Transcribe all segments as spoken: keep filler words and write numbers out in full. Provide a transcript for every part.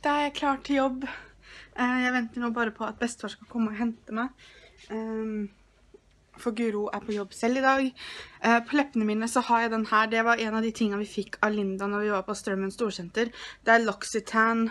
Da er jeg klar til jobb. Jeg venter nå bare på at bestefar skal komme og hente meg. For Guro er på jobb selv i dag. På leppene mine så har jeg den her. Det var en av de tingene vi fikk av Linda når vi var på Strømmen Storsenter. Det er L'Occitane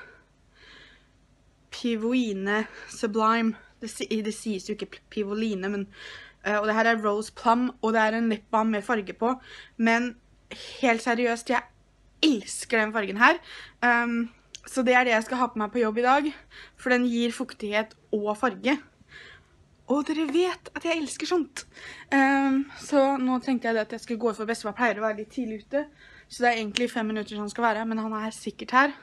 Pivoine Sublime. Det, det sies jo ikke Pivoline, men... Og det her er Rose Plum, og det er en lip balm med farge på. Men helt seriøst, jeg elsker den fargen her. Um, så det er det jeg skal ha på meg på jobb i dag. For den gir fuktighet og farge. Og dere vet at jeg elsker sånt. Um, så nå tenkte jeg at jeg skulle gå for bestefar pleier å være litt tidlig ute. Så det er egentlig fem minutter som han skal være, men han er sikkert her.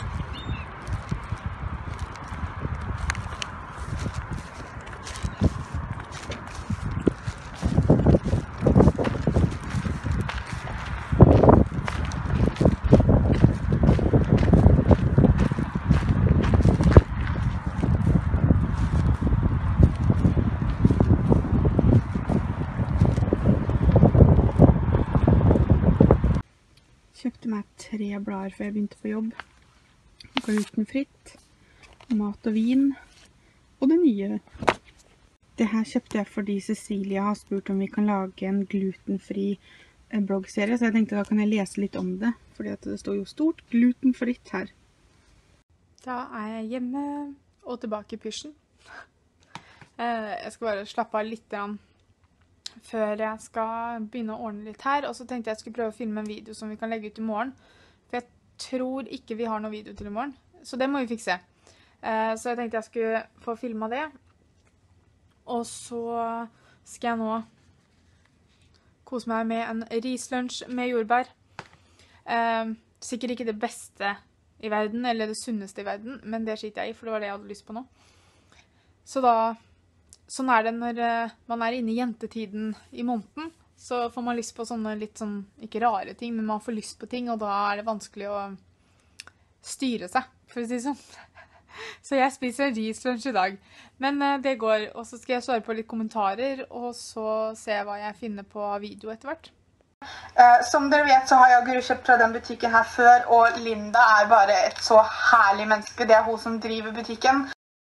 Kjøpte meg tre blader før jeg begynte på jobb. Glutenfritt, mat og vin, og det nye. Det her kjøpte jeg fordi Cecilia har spurt om vi kan lage en glutenfri bloggserie, så jeg tenkte da kan jeg lese litt om det, fordi at det står jo stort glutenfritt her. Da er jeg hjemme og tilbake i pysjen. Jeg skal bare slappe av litt grann før jeg skal begynne å ordne litt her, og så tenkte jeg skulle prøve å filme en video som vi kan legge ut i morgen, for jeg tror ikke vi har noen video til i morgen, så det må vi fikse. Så jeg tenkte jeg skulle få filmet det, og så skal jeg nå kose meg med en rislunsj med jordbær. Sikkert ikke det beste i verden, eller det sunneste i verden, men det skiter jeg i, for det var det jeg hadde lyst på nå. Så da... Sånn er det når man er inne i jentetiden i måneden, så får man lyst på sånne litt sånn, ikke rare ting, men man får lyst på ting, og da er det vanskelig å styre seg, for å si det sånn. Så jeg spiser rislunsj i dag. Men det går, og så skal jeg svare på litt kommentarer, og så se hva jeg finner på video etter hvert. Uh, som dere vet så har jeg og Guro kjøpt fra den butikken her før, og Linda er bare et så herlig menneske. Det er hun som driver butikken.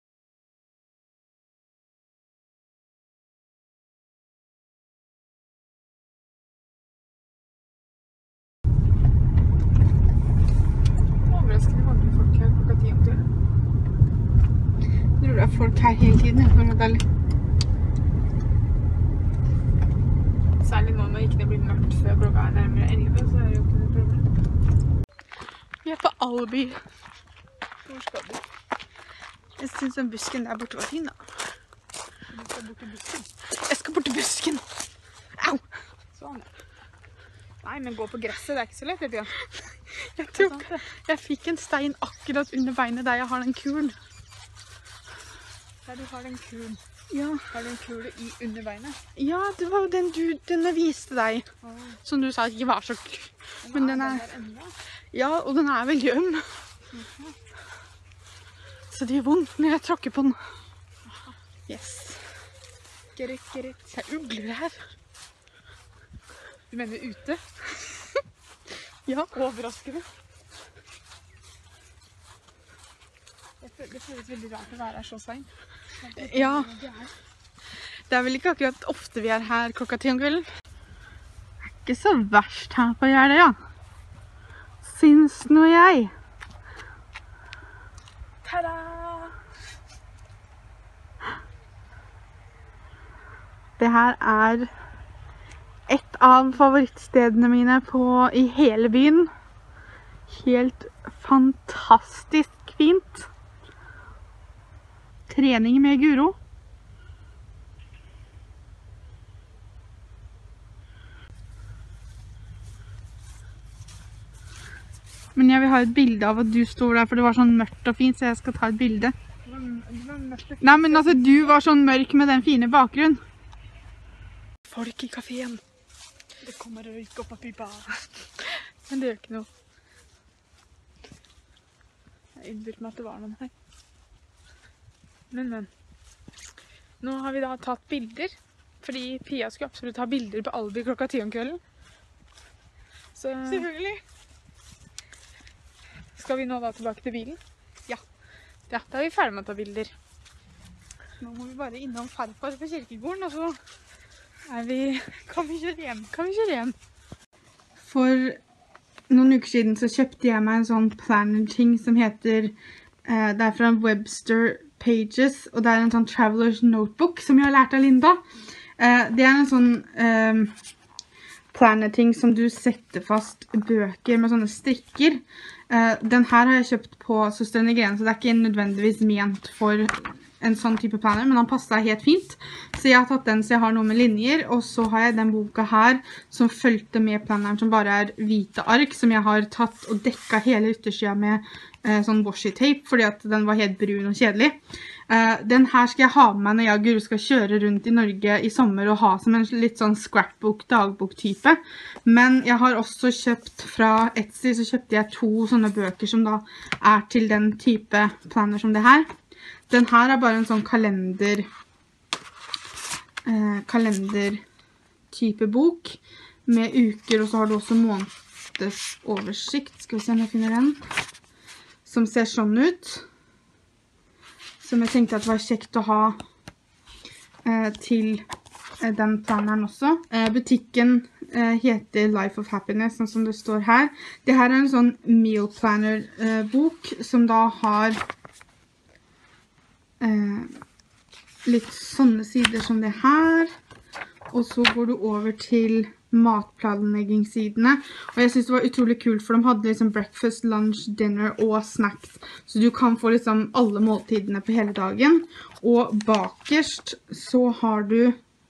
Det er folk her hele tiden, for det er litt... Særlig nå når ikke det blir mørkt før klokka er nærmere elleve, så er det jo ikke noe problem. Vi er på Alby. Hvor skal du? Jeg synes den busken der borte var fin, da. Du skal bort til busken? Jeg skal bort til busken! Au! Sånn, ja. Nei, men gå på gresset, det er ikke så lett, vet du. Jeg tror jeg fikk en stein akkurat under beinet der jeg har den kulen. Der du har den kulen. Ja. Har du en kule i underbeinet? Ja, det var jo den du, den jeg viste deg. Oh. Som du sa ikke var så kul. Men den er... Den er ja, og den er veldig øm. Mm-hmm. Så det gjør vondt når jeg tråkker på den. Aha. Yes. Get it, get it. Det er ugler her. Du mener ute? Ja. Overraskende. Det føles veldig rart å være her så sent. Ja, det er vel ikke akkurat ofte vi er her klokka ti om kvelden. Det er ikke så verst her på Jeløya, ja. Syns nå jeg. Tada! Det her er et av favorittstedene mine på, i hele byen. Helt fantastisk fint. Trening med Guro. Men jeg vil ha et bilde av at du står der, for det var sånn mørkt og fint, så jeg skal ta et bilde. Det var, det var mørkt og fint. Nei, men altså, du var sånn mørk med den fine bakgrunnen. Folk i kaféen. Det kommer røyk opp av pipa. Men det gjør ikke noe. Jeg innbilte meg at det var noen her. Men, men. Nå har vi da tatt bilder, fordi Pia skulle absolutt ha bilder på Alby klokka ti om kvelden. Så... Selvfølgelig. Skal vi nå da tilbake til bilen? Ja. Ja, da er vi ferdig med å ta bilder. Nå må vi bare innom farfar på kirkegården, og så er vi, kan vi kjøre hjem, kan vi kjøre hjem. For noen uker siden så kjøpte jeg meg en sånn planner-ting som heter, eh, det er fra Webster Pages, og det er en sånn Traveler's Notebook som jeg har lært av Linda. Eh, det er en sånn eh, planner-ting som du setter fast bøker med sånne strikker. Uh, den her har jeg kjøpt på Søstrene Grene, så det er ikke nødvendigvis ment for en sånn type planner, men den passer helt fint. Så jeg har tatt den så jeg har noe med linjer, og så har jeg den boka her som følte med planneren, som bare er hvite ark, som jeg har tatt og dekket hele yttersiden med uh, sånn washi-tape, fordi at den var helt brun og kjedelig. Uh, den her skal jeg ha med meg når jeg og Guro skal kjøre rundt i Norge i sommer og ha som en litt sånn scrapbook, dagbok-type. Men jeg har også kjøpt fra Etsy, så kjøpte jeg to sånne bøker som da er til den type planner som det her. Den her er bare en sånn kalender, uh, kalender-type bok med uker, og så har du også månedsoversikt. Skal vi se om jeg finner den. Som ser sånn ut. Som jeg tenkte at det var kjekt å ha eh, til eh, den planneren også. Eh, butikken eh, heter Life of Happiness, sånn som det står her. Det her er en sånn meal planner eh, bok, som da har eh, litt sånne sider som det her. Og så går du over til matplanleggingssidene. Og jeg synes det var utrolig kult, for de hadde liksom breakfast, lunch, dinner og snacks. Så du kan få liksom alle måltidene på hele dagen. Og bakerst så har du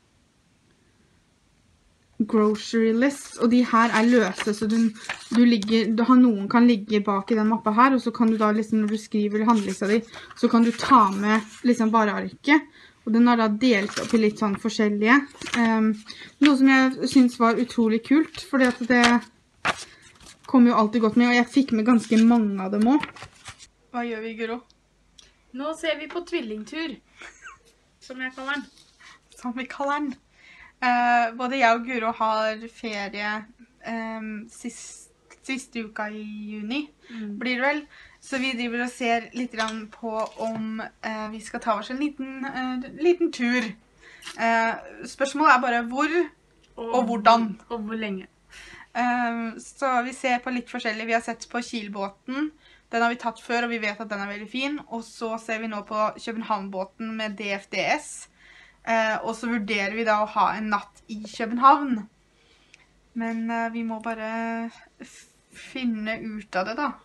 grocery list, og de her er løse, så du, du ligger, du har noen kan ligge bak i den mappa her, og så kan du da liksom, når du skriver handlelista di, så kan du ta med liksom varearket. Og den har da delt opp i litt sånn forskjellige. Um, noe som jeg synes var utrolig kult, fordi at det kom jo alltid godt med, og jeg fikk med ganske mange av dem også. Hva gjør vi, Guro? Nå ser vi på tvillingtur, som jeg kaller den. Som vi kaller den. Uh, både jeg og Guro har ferie um, sist, siste uka i juni, mm. blir det vel. Så vi driver og ser litt på om eh, vi skal ta oss en liten, eh, liten tur. Eh, spørsmålet er bare hvor og, og hvordan. Og hvor lenge. Eh, så vi ser på litt forskjellig. Vi har sett på Kielbåten. Den har vi tatt før, og vi vet at den er veldig fin. Og så ser vi nå på Københavnbåten med D F D S. Eh, og så vurderer vi da å ha en natt i København. Men eh, vi må bare finne ut av det da.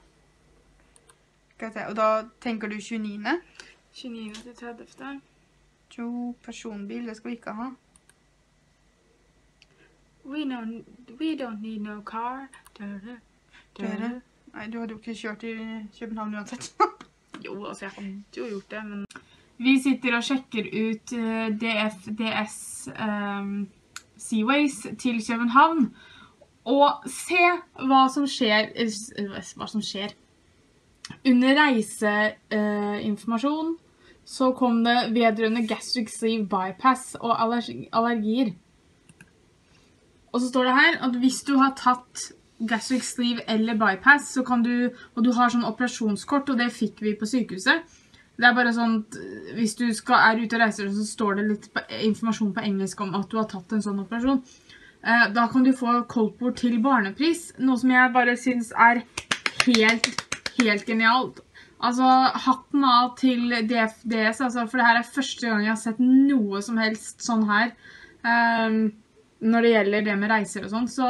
Og da tenker du tjueniende? tjueniende til tredivte. Jo, personbil, det skal vi ikke ha. We don't, we don't need no car. Dere, dere. Nei, du hadde jo ikke kjørt i København uansett. Jo, altså jeg hadde jo gjort det, men... Vi sitter og sjekker ut uh, D F D S um, Seaways til København. Og se hva som skjer, hva som skjer. Under reiseinformasjon uh, så kom det vedrørende gastric sleeve bypass og allergi allergier. Og så står det her at hvis du har tatt gastric sleeve eller bypass, så kan du, og du har sånn operasjonskort, og det fikk vi på sykehuset. Det er bare sånn at hvis du skal, er ute og reiser, så står det litt på, informasjon på engelsk om at du har tatt en sånn operasjon. Uh, da kan du få koldtbord til barnepris, noe som jeg bare synes er helt Helt genialt. Altså, hatten av til D F D S, altså, for det her er første gang jeg har sett noe som helst sånn her, um, når det gjelder det med reiser og sånn, så,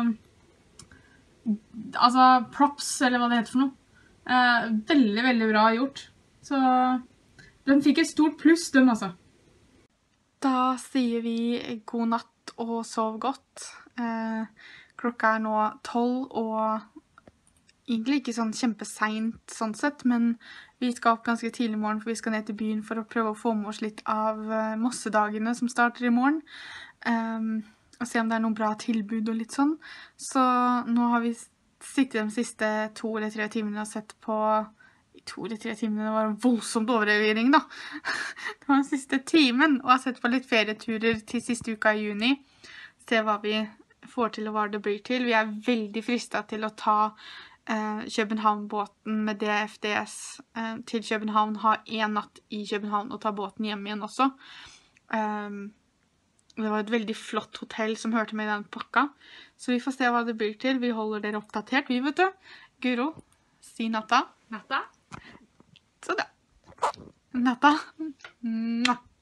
altså, props, eller hva det heter for noe, uh, veldig, veldig bra gjort. Så, den fikk et stort pluss, den altså. Da sier vi god natt og sov godt. Uh, klokka er nå tolv, og egentlig ikke sånn kjempesent sånn sett, men vi skal opp ganske tidlig i morgen, for vi skal ned til byen for å prøve å få med oss litt av uh, Mossedagene som starter i morgen. Um, og se om det er noen bra tilbud og litt sånn. Så nå har vi sittet de siste to eller tre timene og sett på... To eller tre timene, det var en voldsomt overlevering da. Det var den siste timen, og har sett på litt ferieturer til siste uka i juni. Se hva vi får til og hva det blir til. Vi er veldig fristet til å ta eh, København-båten med D F D S eh, til København, ha en natt i København og ta båten hjem igjen også. Um, det var et veldig flott hotell som hørte med i den pakka, så vi får se hva det blir til. Vi holder dere oppdatert, vi vet du. Guro, si natta. Natta. Så da. Natta. Mwah.